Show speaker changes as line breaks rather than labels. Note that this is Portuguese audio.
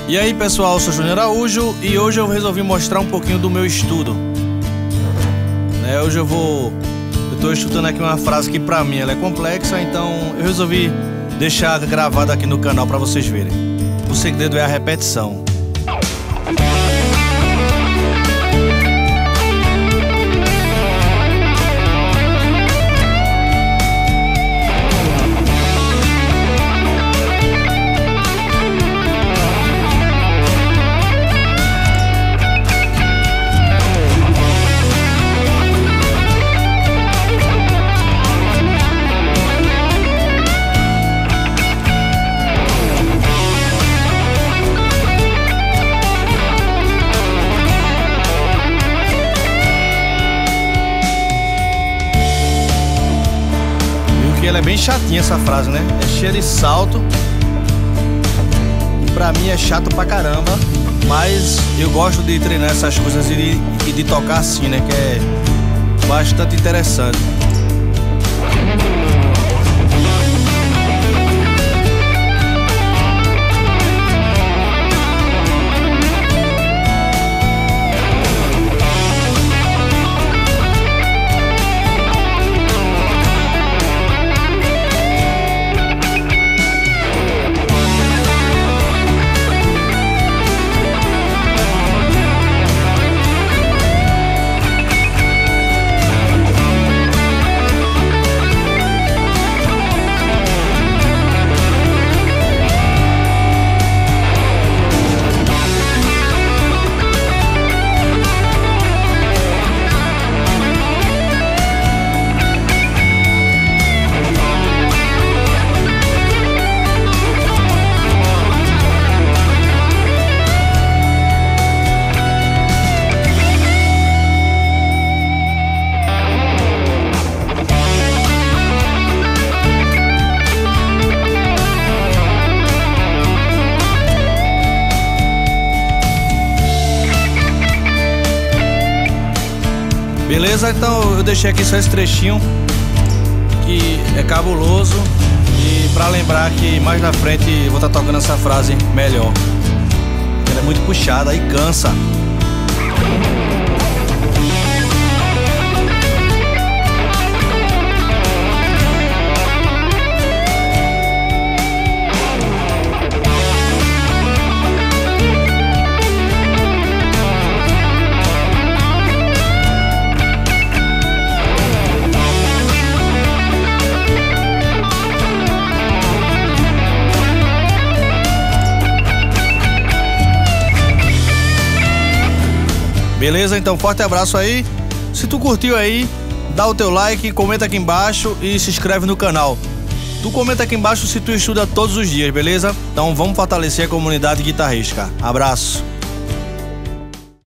E aí pessoal, eu sou Júnior Araújo e hoje eu resolvi mostrar um pouquinho do meu estudo. Hoje eu tô estudando aqui uma frase que pra mim ela é complexa, então eu resolvi deixar gravada aqui no canal pra vocês verem. O segredo é a repetição. Ela é bem chatinha essa frase, né? É cheia de salto. E pra mim é chato pra caramba. Mas eu gosto de treinar essas coisas e de tocar assim, né? Que é bastante interessante. Beleza? Então eu deixei aqui só esse trechinho que é cabuloso e pra lembrar que mais na frente eu vou estar tocando essa frase melhor. Ela é muito puxada e cansa. Beleza? Então forte abraço aí. Se tu curtiu aí, dá o teu like, comenta aqui embaixo e se inscreve no canal. Tu comenta aqui embaixo se tu estuda todos os dias, beleza? Então vamos fortalecer a comunidade guitarrística. Abraço.